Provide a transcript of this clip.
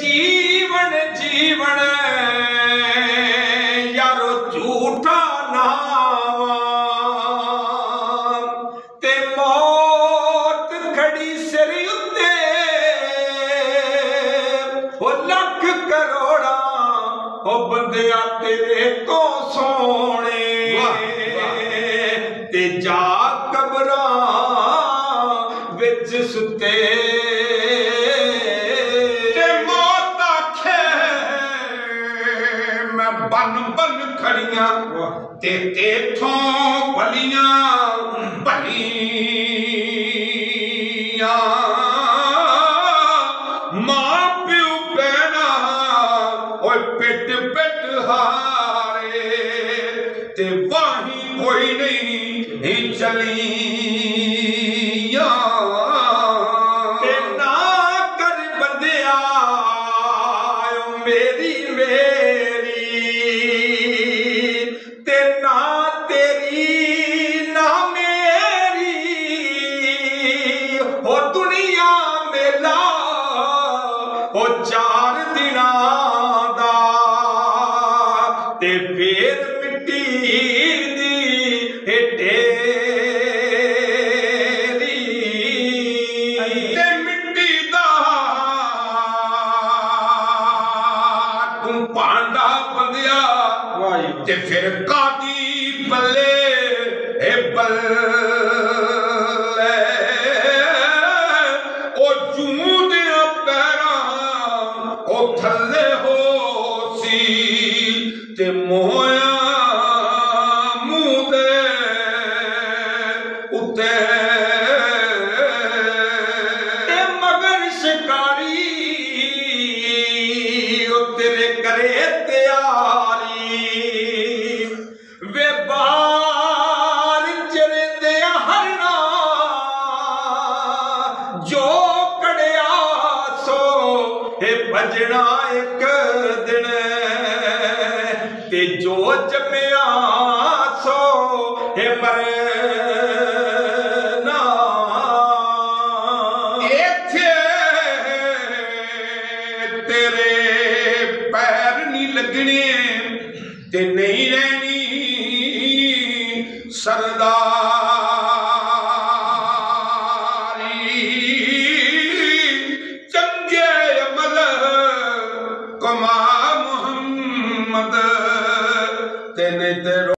जीवन जीवन यारो झूठा नावा ते मौत खड़ी सिर उत्ते ओ लख करोड़ा ओ बंदिया तेरे तो सोने ते जा कबरां विच सुते बन बन खड़ियां ते तेथों भलियां भलियां मां प्यो भैना ओए पिट पिट हारे ते वाही कोई नहीं चलिया ते ना कर बंदिया मेरी चार दिनां दा ते फिर मिट्टी दी ढेरी ते मिट्टी दा तू भांडा बंदिया ते फिर कादी बल्ले बल्ले ओ जूं दियां पैरां थल्ले हो सी ते मोया मुंह दे उत्ते ते मगर शिकारी ओ तेरे करे तैयारी वे बार चरदे हरना जो कड़िया सो भजना एक दिन ते जो जमया सो मरना इत्थे तेरे पैर नहीं लगने ते नहीं रहनी सरदार